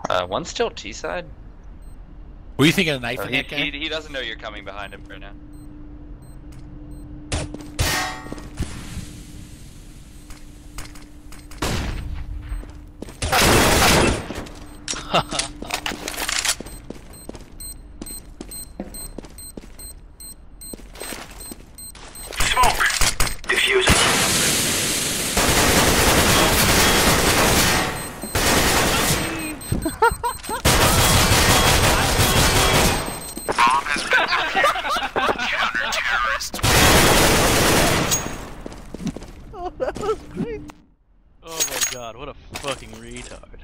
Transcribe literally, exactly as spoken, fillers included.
Uh, one's still T side. Were you thinking of knife Oh, in he, that guy? he, he doesn't know you're coming behind him right now. Smoke! Diffusing. Bomb has been planted. Counter-terrorist. Oh, that was great. Oh my god, what a fucking retard.